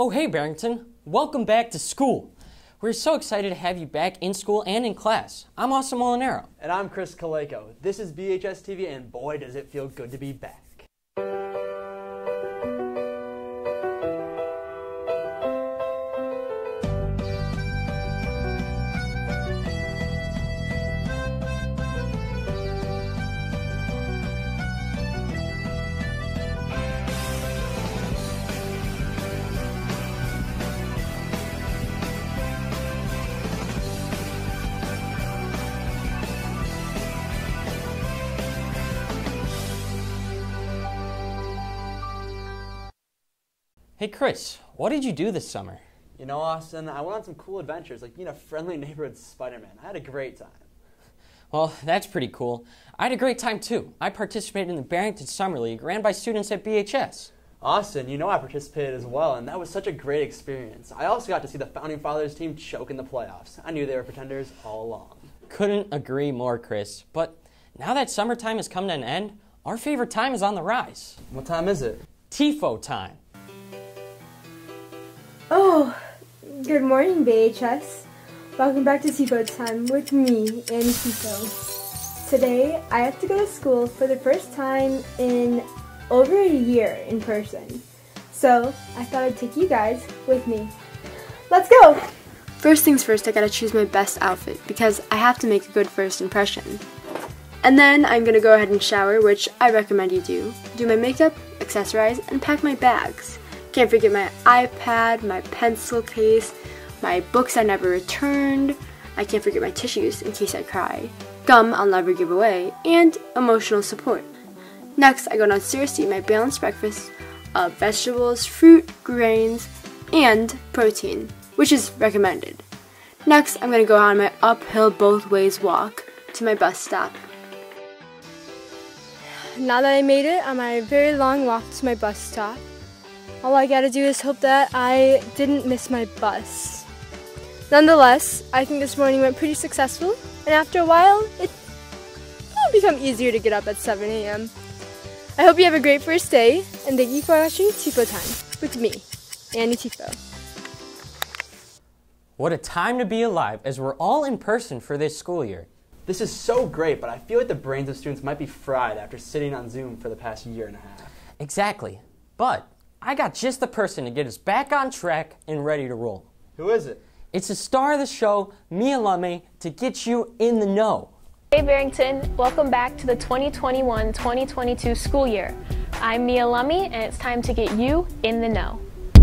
Oh, hey Barrington, welcome back to school. We're so excited to have you back in school and in class. I'm Austin Molinaro. And I'm Chris Kaleko. This is BHS TV, and boy does it feel good to be back. Hey Chris, what did you do this summer? You know, Austin, I went on some cool adventures, like being a friendly neighborhood Spider-Man. I had a great time. Well, that's pretty cool. I had a great time too. I participated in the Barrington Summer League ran by students at BHS. Austin, you know I participated as well, and that was such a great experience. I also got to see the Founding Fathers team choke in the playoffs. I knew they were pretenders all along. Couldn't agree more, Chris. But now that summertime has come to an end, our favorite time is on the rise. What time is it? TIFO time. Oh, good morning, BHS. Welcome back to TIFO time with me, Annie TIFO. Today, I have to go to school for the first time in over a year in person. So, I thought I'd take you guys with me. Let's go! First things first, I gotta choose my best outfit because I have to make a good first impression. And then I'm gonna go ahead and shower, which I recommend you do my makeup, accessorize, and pack my bags. Can't forget my iPad, my pencil case, my books I never returned. I can't forget my tissues in case I cry, gum I'll never give away, and emotional support. Next, I go downstairs to eat my balanced breakfast of vegetables, fruit, grains, and protein, which is recommended. Next, I'm going to go on my uphill both ways walk to my bus stop. Now that I made it on my very long walk to my bus stop, all I gotta do is hope that I didn't miss my bus. Nonetheless, I think this morning went pretty successful, and after a while, it will become easier to get up at 7 a.m. I hope you have a great first day, and thank you for watching TIFO Time with me, Annie TIFO. What a time to be alive as we're all in person for this school year. This is so great, but I feel like the brains of students might be fried after sitting on Zoom for the past year and a half. Exactly. But I got just the person to get us back on track and ready to roll. Who is it? It's the star of the show, Mia Lummy, to get you in the know. Hey Barrington, welcome back to the 2021-2022 school year. I'm Mia Lummy, and it's time to get you in the know.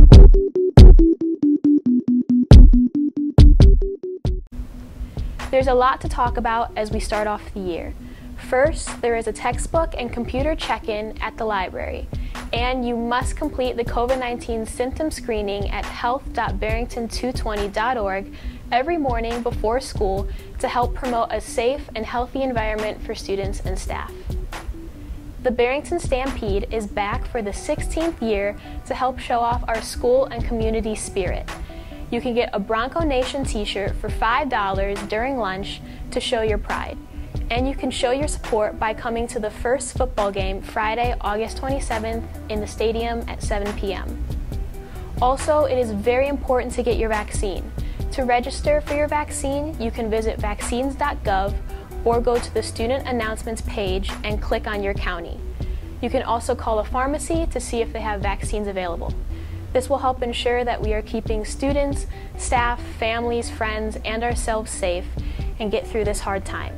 There's a lot to talk about as we start off the year. First, there is a textbook and computer check-in at the library, and you must complete the COVID-19 symptom screening at health.barrington220.org every morning before school to help promote a safe and healthy environment for students and staff. The Barrington Stampede is back for the 16th year to help show off our school and community spirit. You can get a Bronco Nation t-shirt for $5 during lunch to show your pride. And you can show your support by coming to the first football game Friday, August 27th in the stadium at 7 p.m. Also, it is very important to get your vaccine. To register for your vaccine, you can visit vaccines.gov or go to the student announcements page and click on your county. You can also call a pharmacy to see if they have vaccines available. This will help ensure that we are keeping students, staff, families, friends, and ourselves safe and get through this hard time.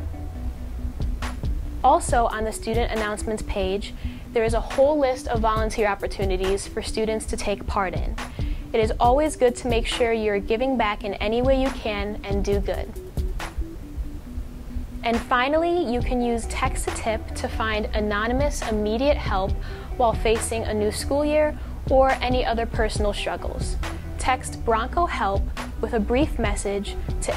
Also, on the student announcements page, there is a whole list of volunteer opportunities for students to take part in. It is always good to make sure you're giving back in any way you can and do good. And finally, you can use Text a Tip to find anonymous, immediate help while facing a new school year or any other personal struggles. Text Bronco Help with a brief message to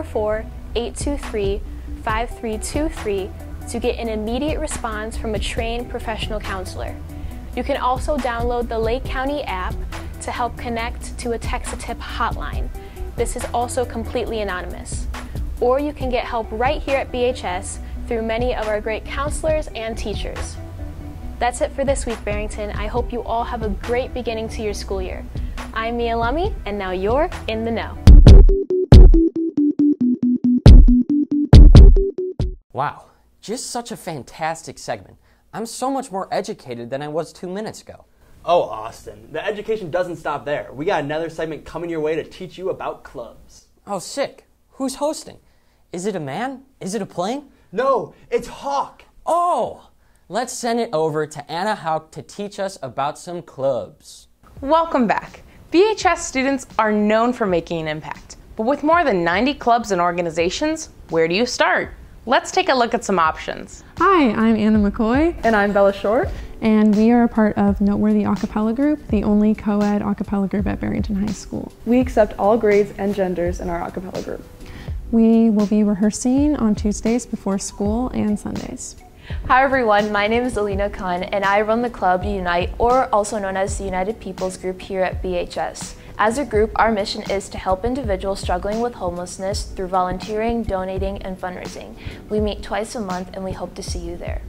844-823-5323 to get an immediate response from a trained professional counselor. You can also download the Lake County app to help connect to a Text a Tip hotline. This is also completely anonymous. Or you can get help right here at BHS through many of our great counselors and teachers. That's it for this week, Barrington. I hope you all have a great beginning to your school year. I'm Mia Lummy, and now you're in the know. Wow, just such a fantastic segment. I'm so much more educated than I was 2 minutes ago. Oh, Austin, the education doesn't stop there. We got another segment coming your way to teach you about clubs. Oh, sick. Who's hosting? Is it a man? Is it a plane? No, it's Hawk. Oh! Let's send it over to Anna Hauk to teach us about some clubs. Welcome back. BHS students are known for making an impact, but with more than 90 clubs and organizations, where do you start? Let's take a look at some options. Hi, I'm Anna McCoy. And I'm Bella Short. And we are a part of Noteworthy Acapella Group, the only co-ed acapella group at Barrington High School. We accept all grades and genders in our acapella group. We will be rehearsing on Tuesdays before school and Sundays. Hi everyone, my name is Alina Khan and I run the club Unite, or also known as the United Peoples Group here at BHS. As a group, our mission is to help individuals struggling with homelessness through volunteering, donating, and fundraising. We meet twice a month and we hope to see you there.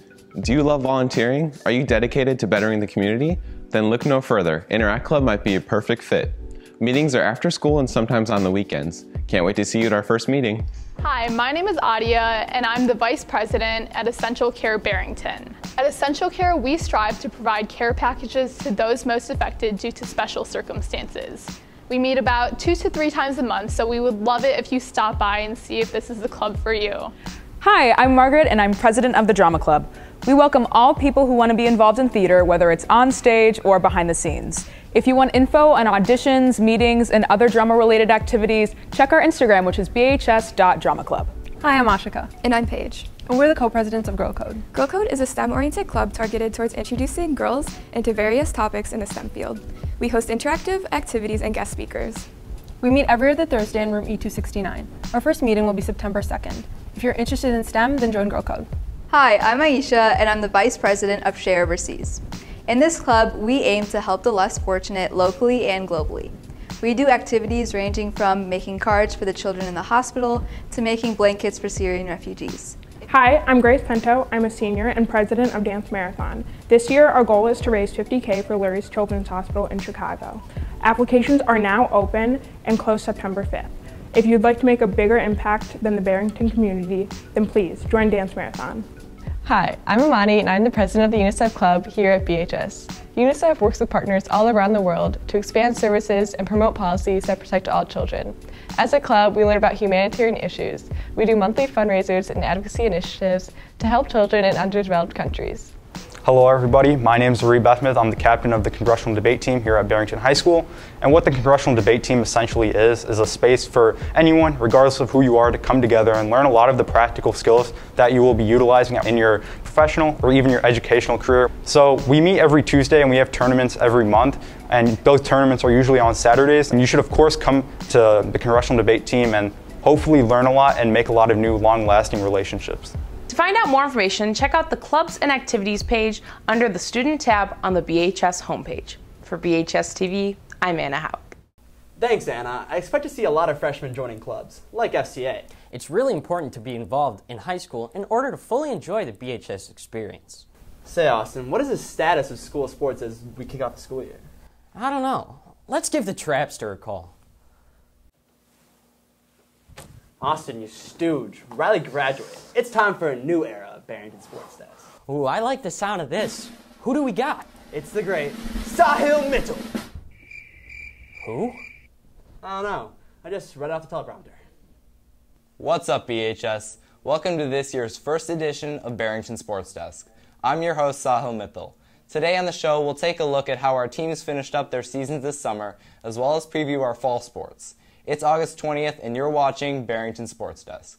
Do you love volunteering? Are you dedicated to bettering the community? Then look no further. Interact Club might be a perfect fit. Meetings are after school and sometimes on the weekends. Can't wait to see you at our first meeting. Hi, my name is Adia, and I'm the Vice President at Essential Care Barrington. At Essential Care, we strive to provide care packages to those most affected due to special circumstances. We meet about 2 to 3 times a month, so we would love it if you stop by and see if this is the club for you. Hi, I'm Margaret and I'm president of the Drama Club. We welcome all people who want to be involved in theater, whether it's on stage or behind the scenes. If you want info on auditions, meetings, and other drama-related activities, check our Instagram, which is bhs.dramaclub. Hi, I'm Ashika. And I'm Paige. And we're the co-presidents of Girl Code. Girl Code is a STEM-oriented club targeted towards introducing girls into various topics in the STEM field. We host interactive activities and guest speakers. We meet every other Thursday in room E269. Our first meeting will be September 2nd. If you're interested in STEM, then join Girl Code. Hi, I'm Aisha, and I'm the Vice President of Share Overseas. In this club, we aim to help the less fortunate locally and globally. We do activities ranging from making cards for the children in the hospital to making blankets for Syrian refugees. Hi, I'm Grace Pinto. I'm a senior and president of Dance Marathon. This year, our goal is to raise $50K for Lurie's Children's Hospital in Chicago. Applications are now open and close September 5th. If you'd like to make a bigger impact than the Barrington community, then please join Dance Marathon. Hi, I'm Amani and I'm the president of the UNICEF Club here at BHS. UNICEF works with partners all around the world to expand services and promote policies that protect all children. As a club, we learn about humanitarian issues. We do monthly fundraisers and advocacy initiatives to help children in underdeveloped countries. Hello everybody, my name is Reed Bethmith. I'm the captain of the Congressional Debate Team here at Barrington High School. And what the Congressional Debate Team essentially is a space for anyone, regardless of who you are, to come together and learn a lot of the practical skills that you will be utilizing in your professional or even your educational career. So we meet every Tuesday and we have tournaments every month, and those tournaments are usually on Saturdays. And you should of course come to the Congressional Debate Team and hopefully learn a lot and make a lot of new long-lasting relationships. To find out more information, check out the Clubs and Activities page under the Student tab on the BHS homepage. For BHS TV, I'm Anna Hauk. Thanks, Anna. I expect to see a lot of freshmen joining clubs, like FCA. It's really important to be involved in high school in order to fully enjoy the BHS experience. Say, Austin, what is the status of school sports as we kick off the school year? I don't know. Let's give the Trapster a call. Austin, you stooge. Riley graduated. It's time for a new era of Barrington Sports Desk. Ooh, I like the sound of this. Who do we got? It's the great Sahil Mitchell. Who? I don't know. I just read it off the teleprompter. What's up, BHS? Welcome to this year's first edition of Barrington Sports Desk. I'm your host, Sahil Mittal. Today on the show, we'll take a look at how our teams finished up their seasons this summer, as well as preview our fall sports. It's August 20th, and you're watching Barrington Sports Desk.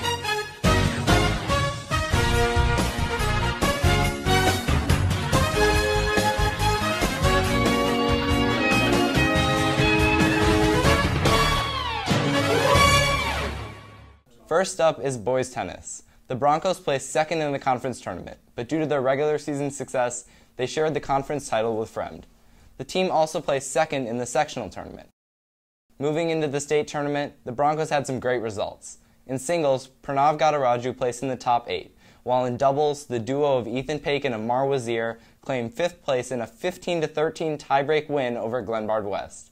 First up is boys tennis. The Broncos placed second in the conference tournament, but due to their regular season success, they shared the conference title with Fremd. The team also placed second in the sectional tournament. Moving into the state tournament, the Broncos had some great results. In singles, Pranav Gadaraju placed in the top 8, while in doubles, the duo of Ethan Paik and Amar Wazir claimed 5th place in a 15-13 tiebreak win over Glenbard West.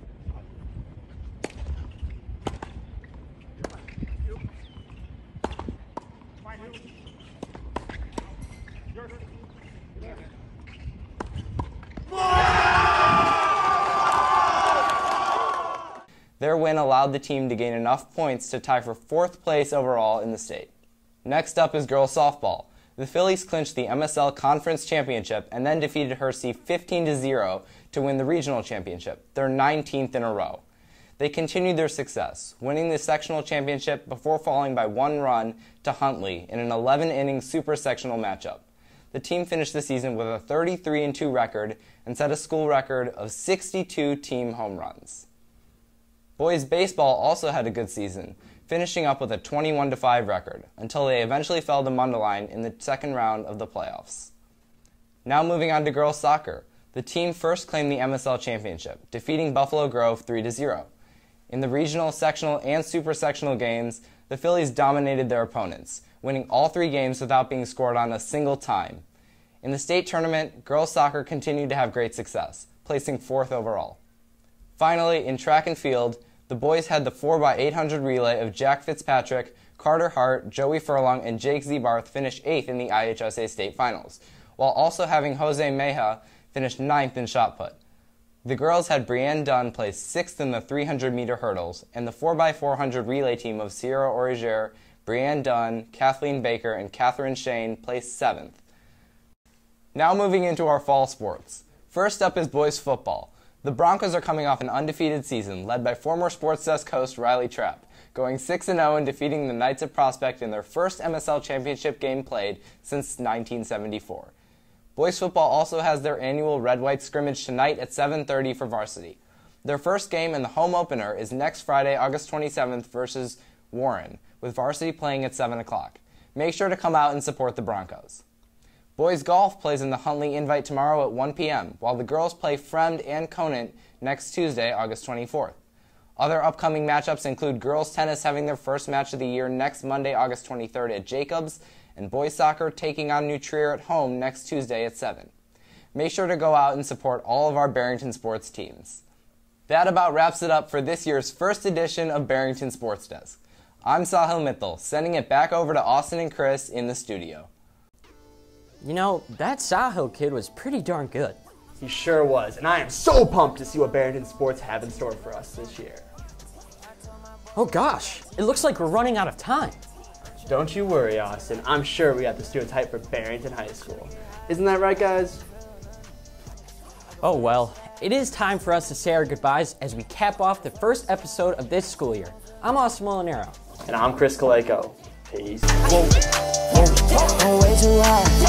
Their win allowed the team to gain enough points to tie for 4th place overall in the state. Next up is girls softball. The Phillies clinched the MSL Conference Championship and then defeated Hersey 15-0 to win the regional championship, their 19th in a row. They continued their success, winning the sectional championship before falling by 1 run to Huntley in an 11-inning super sectional matchup. The team finished the season with a 33-2 record and set a school record of 62 team home runs. Boys baseball also had a good season, finishing up with a 21-5 record, until they eventually fell to Mundelein in the second round of the playoffs. Now moving on to girls soccer. The team first claimed the MSL championship, defeating Buffalo Grove 3-0. In the regional, sectional, and super sectional games, the Phillies dominated their opponents, winning all 3 games without being scored on a single time. In the state tournament, girls soccer continued to have great success, placing 4th overall. Finally, in track and field, the boys had the 4x800 relay of Jack Fitzpatrick, Carter Hart, Joey Furlong, and Jake Zebarth finish 8th in the IHSA state finals, while also having Jose Meja finish 9th in shot put. The girls had Brienne Dunn place 6th in the 300-meter hurdles, and the 4x400 relay team of Sierra Origer, Brienne Dunn, Kathleen Baker, and Catherine Shane placed 7th. Now moving into our fall sports. First up is boys football. The Broncos are coming off an undefeated season, led by former Sports Desk host Riley Trapp, going 6-0 and defeating the Knights of Prospect in their first MSL championship game played since 1974. Boys football also has their annual red-white scrimmage tonight at 7:30 for varsity. Their first game and the home opener is next Friday, August 27th versus Warren, with varsity playing at 7 o'clock. Make sure to come out and support the Broncos. Boys golf plays in the Huntley Invite tomorrow at 1 p.m., while the girls play Fremd and Conant next Tuesday, August 24th. Other upcoming matchups include girls tennis having their first match of the year next Monday, August 23rd at Jacobs, and boys soccer taking on New Trier at home next Tuesday at 7. Make sure to go out and support all of our Barrington sports teams. That about wraps it up for this year's first edition of Barrington Sports Desk. I'm Sahil Mittal, sending it back over to Austin and Chris in the studio. You know, that Sahil kid was pretty darn good. He sure was, and I am so pumped to see what Barrington Sports have in store for us this year. Oh gosh, it looks like we're running out of time. Don't you worry, Austin. I'm sure we got the students hyped for Barrington High School. Isn't that right, guys? Oh well, it is time for us to say our goodbyes as we cap off the first episode of this school year. I'm Austin Molinaro. And I'm Chris Kaleko. Peace. Way too high.